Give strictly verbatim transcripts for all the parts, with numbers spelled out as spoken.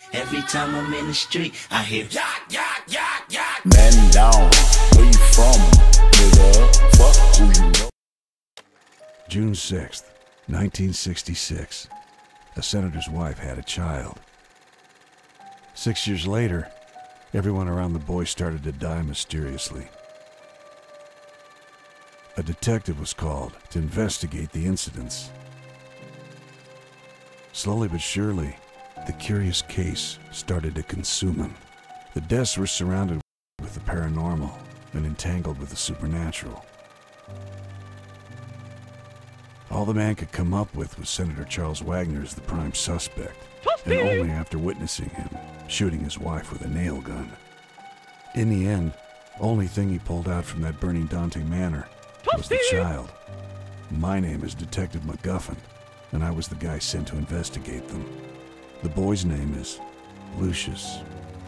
Every time I'm in the street, I hear yak, yak, yak, yak. Man down, where you from, nigga? Fuck who you know. June sixth, nineteen sixty-six. A senator's wife had a child. Six years later, everyone around the boy started to die mysteriously. A detective was called to investigate the incidents. Slowly but surely, the curious case started to consume him. The deaths were surrounded with the paranormal and entangled with the supernatural. All the man could come up with was Senator Charles Wagner as the prime suspect, and only after witnessing him shooting his wife with a nail gun. In the end, only thing he pulled out from that burning Dante Manor was the child. My name is Detective MacGuffin, and I was the guy sent to investigate them. The boy's name is Lucius.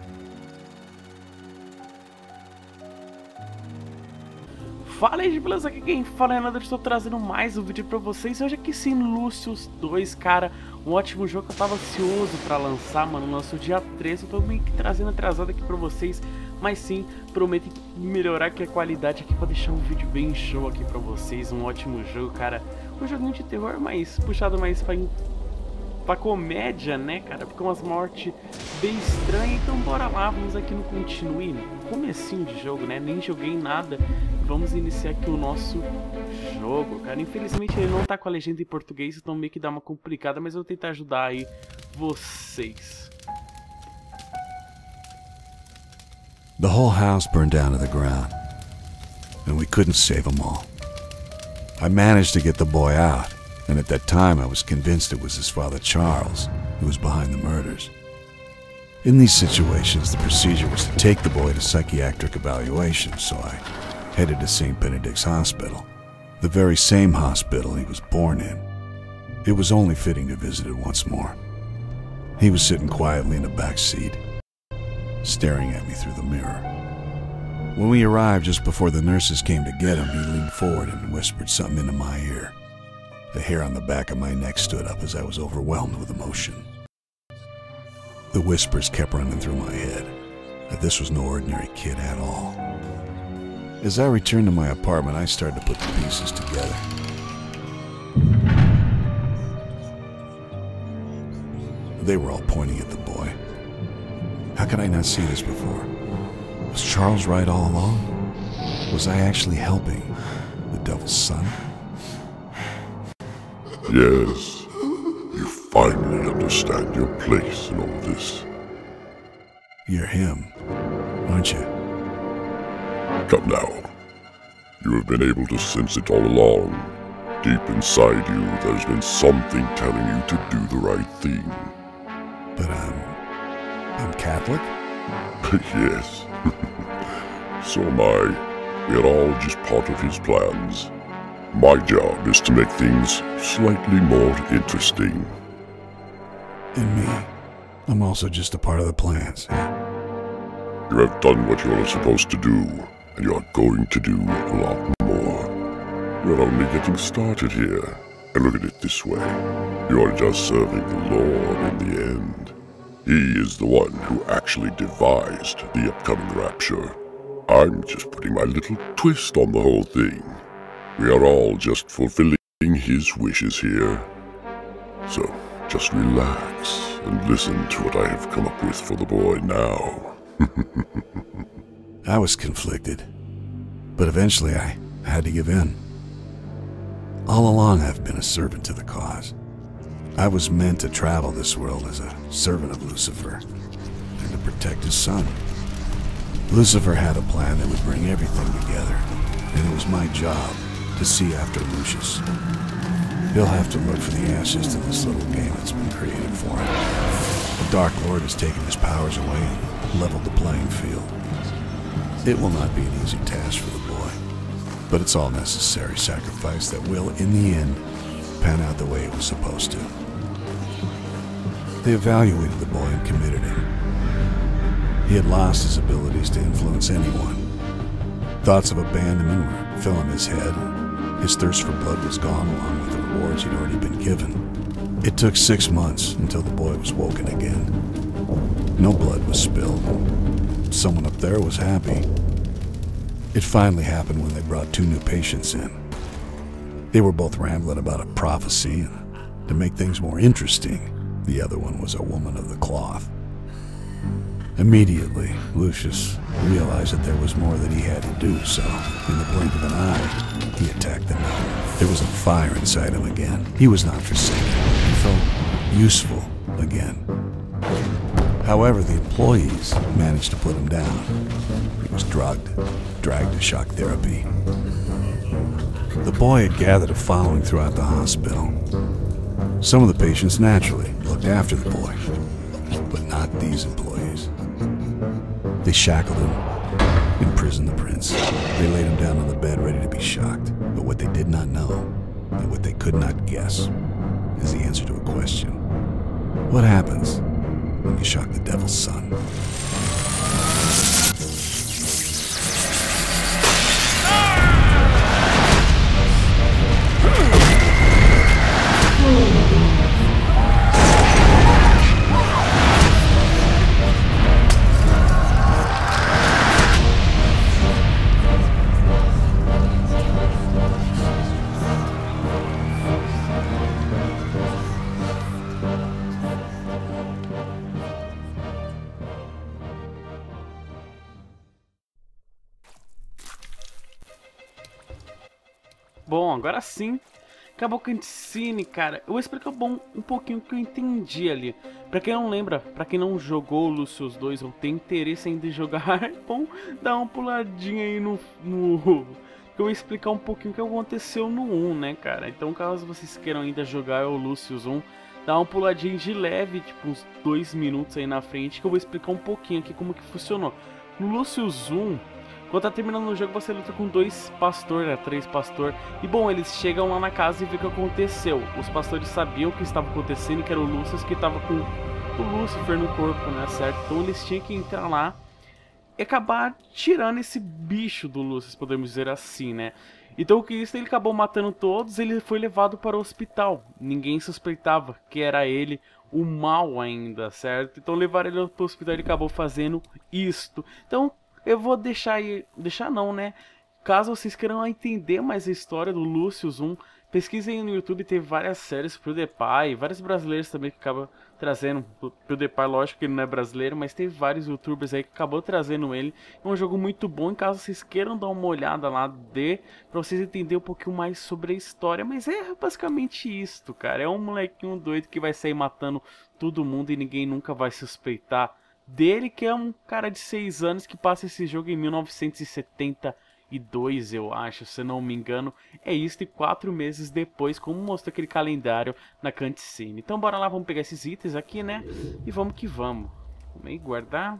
Fala aí, beleza? Aqui quem fala é Renato, estou trazendo mais um vídeo pra vocês. Hoje aqui sim, Lucius dois, cara, um ótimo jogo que eu tava ansioso pra lançar, mano, lançou dia treze, eu tô meio que trazendo atrasado aqui pra vocês, mas sim, prometo melhorar aqui a qualidade aqui pra deixar um vídeo bem show aqui pra vocês, um ótimo jogo, cara, um joguinho de terror, mas puxado mais pra, pra comédia, né, cara, porque umas mortes bem estranhas, então bora lá, vamos aqui no continue, comecinho de jogo, né, nem joguei nada. Vamos iniciar aqui o nosso jogo, cara. Infelizmente ele não tá com a legenda em português, então meio que dá uma complicada, mas eu vou tentar ajudar aí vocês. The whole house burned down to the ground, and we couldn't save them all. I managed to get the boy out, and at that time I was convinced it was his father Charles who was behind the murders. In these situations, the procedure was to take the boy to psychiatric evaluation, so I headed to Saint Benedict's Hospital, the very same hospital he was born in. It was only fitting to visit it once more. He was sitting quietly in the back seat, staring at me through the mirror. When we arrived just before the nurses came to get him, he leaned forward and whispered something into my ear. The hair on the back of my neck stood up as I was overwhelmed with emotion. The whispers kept running through my head that this was no ordinary kid at all. As I returned to my apartment, I started to put the pieces together. They were all pointing at the boy. How could I not see this before? Was Charles right all along? Was I actually helping the devil's son? Yes, you finally understand your place in all this. You're him, aren't you? Come now. You have been able to sense it all along. Deep inside you, there's been something telling you to do the right thing. But I'm... I'm Catholic? Yes. So am I. We are all just part of his plans. My job is to make things slightly more interesting. And me. I'm also just a part of the plans. You have done what you are supposed to do, and you are going to do a lot more. We're only getting started here, and look at it this way. You are just serving the Lord in the end. He is the one who actually devised the upcoming rapture. I'm just putting my little twist on the whole thing. We are all just fulfilling his wishes here. So, just relax and listen to what I have come up with for the boy now. I was conflicted, but eventually I had to give in. All along I've been a servant to the cause. I was meant to travel this world as a servant of Lucifer and to protect his son. Lucifer had a plan that would bring everything together, and it was my job to see after Lucius. He'll have to look for the answers to this little game that's been created for him. The Dark Lord has taken his powers away and leveled the playing field. It will not be an easy task for the boy, but it's all necessary sacrifice that will, in the end, pan out the way it was supposed to. They evaluated the boy and committed him. He had lost his abilities to influence anyone. Thoughts of abandonment were filling his head. His thirst for blood was gone along with the rewards he'd already been given. It took six months until the boy was woken again. No blood was spilled. Someone up there was happy. It finally happened when they brought two new patients in. They were both rambling about a prophecy, and to make things more interesting, the other one was a woman of the cloth. Immediately, Lucius realized that there was more that he had to do, so in the blink of an eye, he attacked them. There was a fire inside him again. He was not forsaken. He felt useful again. However, the employees managed to put him down. He was drugged, dragged to shock therapy. The boy had gathered a following throughout the hospital. Some of the patients naturally looked after the boy, but not these employees. They shackled him, imprisoned the prince. They laid him down on the bed ready to be shocked. But what they did not know, and what they could not guess, is the answer to a question. What happens when you shock the devil's son? Bom, agora sim, acabou a cutscene, cara. Eu vou explicar bom, um pouquinho o que eu entendi ali. Pra quem não lembra, pra quem não jogou Lucius dois ou tem interesse ainda em jogar, é bom dar uma puladinha aí no... no... Eu vou explicar um pouquinho o que aconteceu no um, né, cara. Então, caso vocês queiram ainda jogar o Lucius um, dá uma puladinha de leve, tipo uns dois minutos aí na frente, que eu vou explicar um pouquinho aqui como que funcionou. No Lucius um... Quando tá terminando o jogo, você luta com dois pastores, né? Três pastores. E bom, eles chegam lá na casa e vê o que aconteceu. Os pastores sabiam o que estava acontecendo, que era o Lucius que estava com o Lucifer no corpo, né? Certo? Então eles tinham que entrar lá e acabar tirando esse bicho do Lucius, podemos dizer assim, né? Então o Cristo, ele acabou matando todos, ele foi levado para o hospital. Ninguém suspeitava que era ele o mal ainda, certo? Então levaram ele para o hospital e ele acabou fazendo isto. Então... eu vou deixar aí, deixar não, né? Caso vocês queiram entender mais a história do Lucius um, pesquisem no YouTube, tem várias séries, PewDiePie, vários brasileiros também que acabam trazendo. PewDiePie, lógico que ele não é brasileiro, mas tem vários youtubers aí que acabou trazendo ele. É um jogo muito bom, em caso vocês queiram dar uma olhada lá, dê, pra vocês entenderem um pouquinho mais sobre a história. Mas é basicamente isto, cara. É um molequinho doido que vai sair matando todo mundo e ninguém nunca vai suspeitar dele, que é um cara de seis anos que passa esse jogo em mil novecentos e setenta e dois, eu acho, se não me engano. É isso, e quatro meses depois, como mostrou aquele calendário na cutscene. Então bora lá, vamos pegar esses itens aqui, né? E vamos que vamos. Vamos aí, guardar.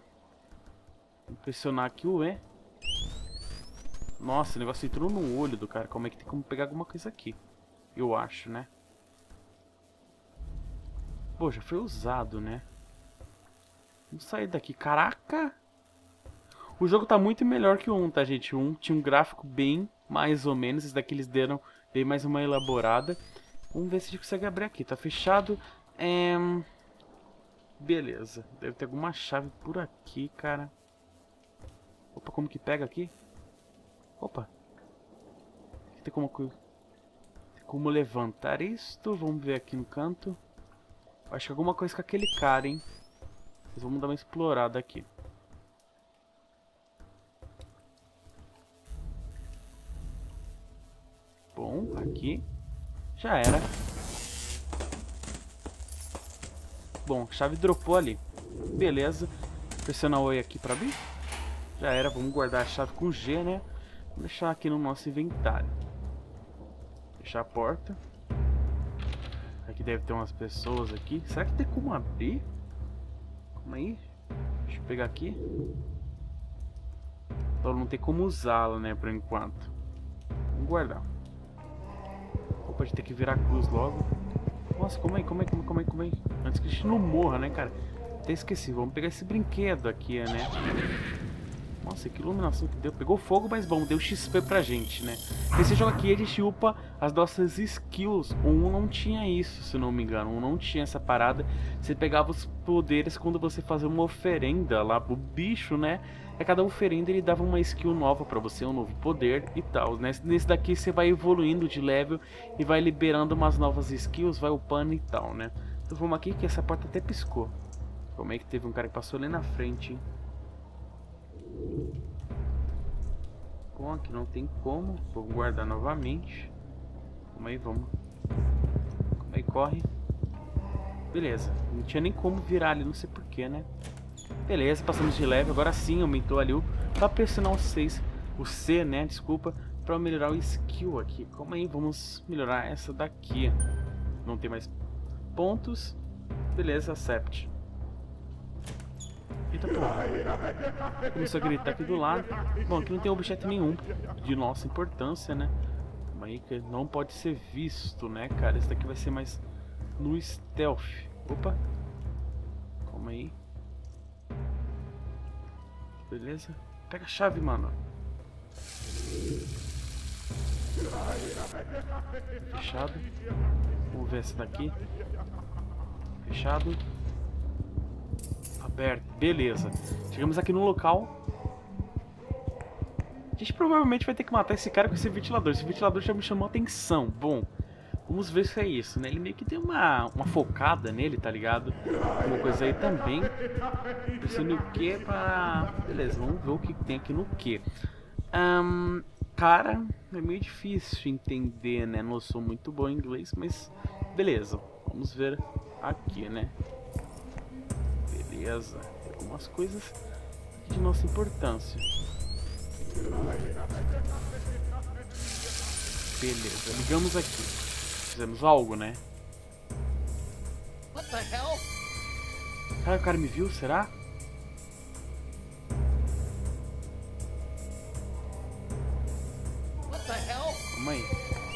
Vou pressionar aqui o E. Nossa, o negócio entrou no olho do cara. Como é que tem como pegar alguma coisa aqui? Eu acho, né? Pô, já foi usado, né? Vamos sair daqui. Caraca! O jogo tá muito melhor que o um, tá, gente? O um tinha um gráfico bem mais ou menos. Esse daqui eles deram bem mais uma elaborada. Vamos ver se a gente consegue abrir aqui. Tá fechado. É... beleza. Deve ter alguma chave por aqui, cara. Opa, como que pega aqui? Opa. Tem como... tem como levantar isto. Vamos ver aqui no canto. Acho que alguma coisa com aquele cara, hein? Mas vamos dar uma explorada aqui. Bom, aqui. Já era. Bom, a chave dropou ali. Beleza. Pressiona o E aqui pra abrir. Já era, vamos guardar a chave com G, né? Vamos deixar aqui no nosso inventário. Fechar a porta. Aqui deve ter umas pessoas aqui. Será que tem como abrir? Calma aí. Deixa eu pegar aqui. Então não tem como usá-la, né, por enquanto. Vamos guardar. Opa, a gente tem que virar a cruz logo. Nossa, como é, como é, como é, como é, como é? Antes que a gente não morra, né, cara? Até esqueci. Vamos pegar esse brinquedo aqui, né? Nossa, que iluminação que deu. Pegou fogo, mas bom, deu X P pra gente, né? Nesse jogo aqui a gente upa as nossas skills. O um não tinha isso, se não me engano. O um não tinha essa parada. Você pegava os poderes quando você fazia uma oferenda lá pro bicho, né? E cada oferenda ele dava uma skill nova pra você, um novo poder e tal. Nesse daqui você vai evoluindo de level e vai liberando umas novas skills, vai upando e tal, né? Então vamos aqui que essa porta até piscou. Como é que teve um cara que passou ali na frente, hein? Bom, aqui não tem como. Vou guardar novamente. Como aí, vamos. Como aí, corre. Beleza. Não tinha nem como virar ali, não sei porquê, né? Beleza, passamos de level. Agora sim, aumentou ali o... Pra pressionar o seis. O C, né? Desculpa. Pra melhorar o skill aqui. Como aí, vamos melhorar essa daqui. Não tem mais pontos. Beleza, accept. Eita porra. Começou a gritar aqui do lado. Bom, aqui não tem objeto nenhum de nossa importância, né? Aí que não pode ser visto, né, cara? Esse daqui vai ser mais no stealth. Opa. Calma aí. Beleza. Pega a chave, mano. Fechado. Vamos ver essa daqui. Fechado. Aberto. Beleza. Chegamos aqui no local. A gente provavelmente vai ter que matar esse cara com esse ventilador. Esse ventilador já me chamou a atenção. Bom, vamos ver se é isso, né? Ele meio que tem uma, uma focada nele, tá ligado? Uma coisa aí também. Preciso o que pra... Beleza, vamos ver o que tem aqui no que. Um, cara, é meio difícil entender, né? Não sou muito bom em inglês, mas... Beleza, vamos ver aqui, né? Beleza, tem algumas coisas de nossa importância. Beleza, ligamos aqui. Fizemos algo, né? What the hell? Cara, o cara me viu, será? What the hell? Calma aí.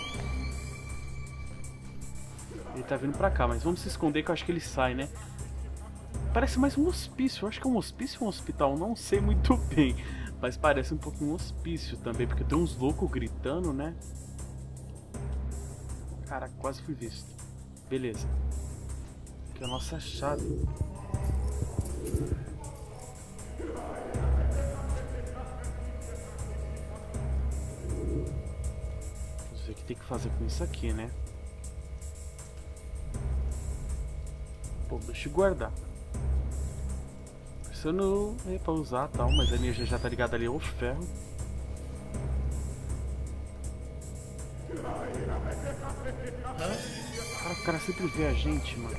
Ele tá vindo pra cá, mas vamos se esconder que eu acho que ele sai, né? Parece mais um hospício. Eu acho que é um hospício ou um hospital. Não sei muito bem. Mas parece um pouquinho um hospício também. Porque tem uns loucos gritando, né? Caraca, quase fui visto. Beleza. Aqui é a nossa chave. Vamos ver o que tem que fazer com isso aqui, né? Pô, deixa eu guardar. Pensando é pra usar e tal, mas a energia já tá ligada ali ao ferro. Cara, o cara sempre vê a gente, mano.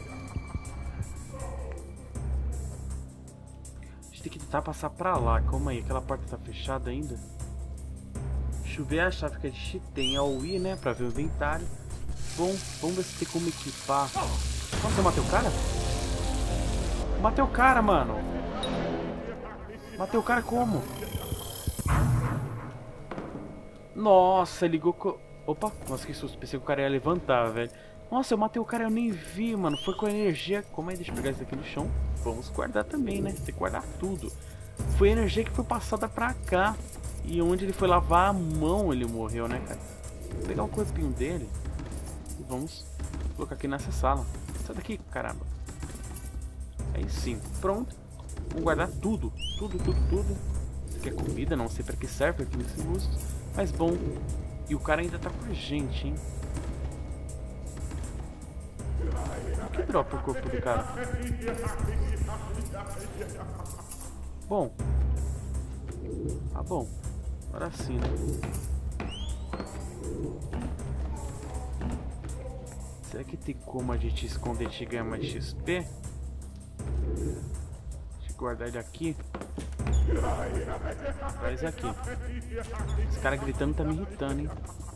A gente tem que tentar passar pra lá. Calma aí, aquela porta tá fechada ainda. Deixa eu ver a chave que a gente tem ao ir, né? Pra ver o inventário. Bom, vamos ver se tem como equipar. Nossa, eu matei o cara? Matei o cara, mano. Matei o cara como? Nossa, ligou com... Opa, nossa, que susto. Pensei que o cara ia levantar, velho. Nossa, eu matei o cara, eu nem vi, mano. Foi com a energia... Como é? Deixa eu pegar isso aqui no chão. Vamos guardar também, né? Tem que guardar tudo. Foi a energia que foi passada pra cá. E onde ele foi lavar a mão, ele morreu, né, cara? Vou pegar o corpinho dele. E vamos colocar aqui nessa sala. Sai daqui, caramba. Aí sim, pronto. Vamos guardar tudo, tudo, tudo, tudo. Isso aqui é comida, não sei pra que serve aqui nesse uso. Mas bom. E o cara ainda tá com a gente, hein? O que dropa o corpo do cara? Bom. Ah, bom. Agora sim, né? Será que tem como a gente esconder e ganhar mais X P? Deixa eu guardar ele aqui. Traz aqui. Esse cara gritando tá me irritando, hein?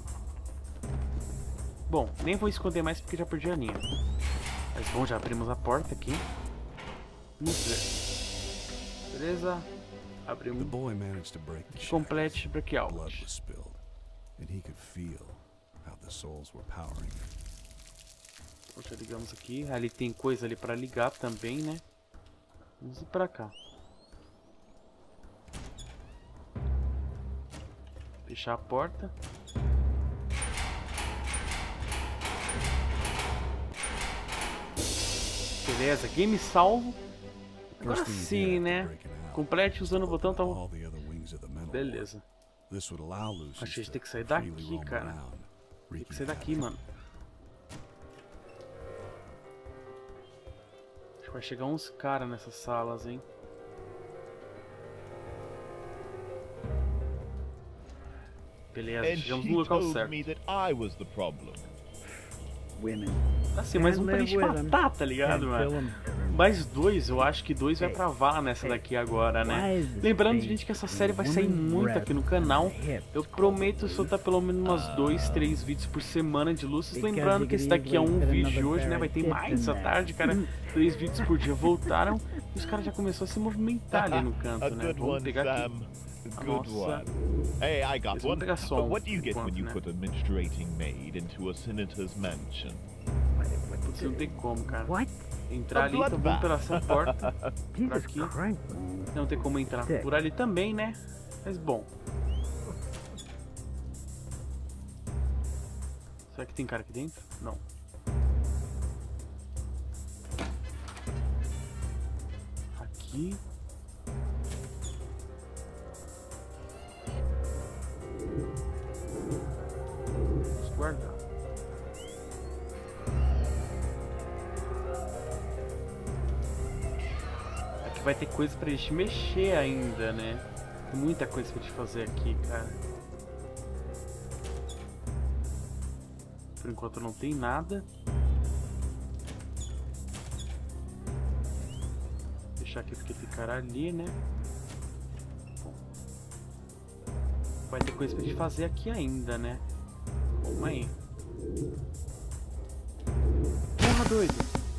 Bom, nem vou esconder mais porque já perdi a linha. Mas bom, já abrimos a porta aqui. Vamos ver. Beleza. Abrimos. The boy managed to break the Complete breakout. blood was spilled, and he could feel how the souls were powering. Já ligamos aqui. Ali tem coisa ali pra ligar também, né? Vamos ir pra cá. Fechar a porta. Beleza, game salvo. Agora sim, né? Complete usando o botão, tá bom. Beleza. Acho que a gente tem que sair daqui, cara. Tem que sair daqui, mano. Acho que vai chegar uns caras nessas salas, hein? Beleza, chegamos no local certo. Assim, mais um pra gente matar, tá ligado, mano? Mais dois, eu acho que dois vai pra vala nessa daqui agora, né? Lembrando, gente, que essa série vai sair muito aqui no canal. Eu prometo soltar pelo menos umas dois, três vídeos por semana de Lucius. Lembrando que esse daqui é um vídeo de hoje, né? Vai ter mais à tarde, cara. Três vídeos por dia voltaram. E os caras já começaram a se movimentar ali no canto, né? Vamos pegar aqui. Nossa. Hey, I got one. But what do you get when you put a menstruating maid into a senator's mansion? Putz, não tem como, cara. Entrar ali, então vamos pela essa porta. Por aqui. Não tem como entrar por ali também, né? Mas bom. Será que tem cara aqui dentro? Não. Aqui. Guardar. Aqui vai ter coisa pra gente mexer ainda, né? Tem muita coisa pra gente fazer aqui, cara. Por enquanto não tem nada. Vou deixar aqui porque tem cara ali, né? Bom. Vai ter coisa pra gente fazer aqui ainda, né? Calma aí. Porra, doido.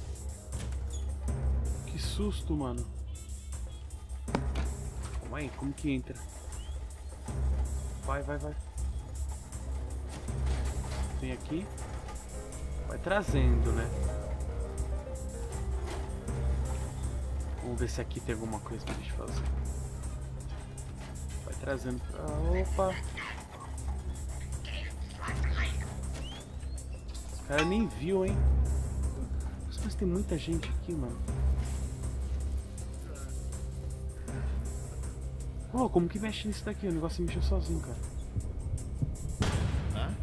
Que susto, mano. Calma aí, como que entra? Vai, vai, vai. Vem aqui. Vai trazendo, né? Vamos ver se aqui tem alguma coisa pra gente fazer. Vai trazendo pra... Opa! O cara nem viu, hein? Mas tem muita gente aqui, mano. Oh, como que mexe nisso daqui? O negócio mexeu sozinho, cara. Hã?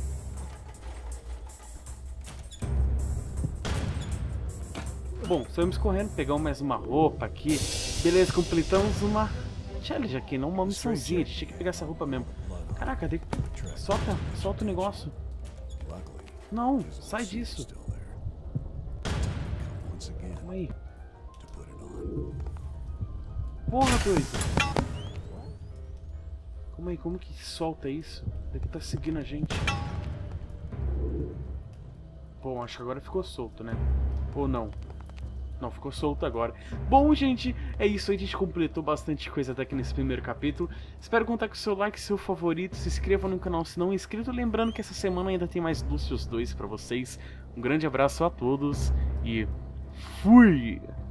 Bom, saímos correndo, pegamos mais uma roupa aqui. Beleza, completamos uma challenge aqui, não uma missãozinha. A gente tinha que pegar essa roupa mesmo. Caraca, de... solta, solta o negócio. Não, sai disso. Calma aí. Porra, doido. Calma aí, como que solta isso? Daqui tá seguindo a gente. Bom, acho que agora ficou solto, né? Ou não? Não, ficou solto agora. Bom, gente, é isso aí. A gente completou bastante coisa até aqui nesse primeiro capítulo. Espero contar com o seu like, seu favorito. Se inscreva no canal se não é inscrito. Lembrando que essa semana ainda tem mais Lucius dois pra vocês. Um grande abraço a todos e fui!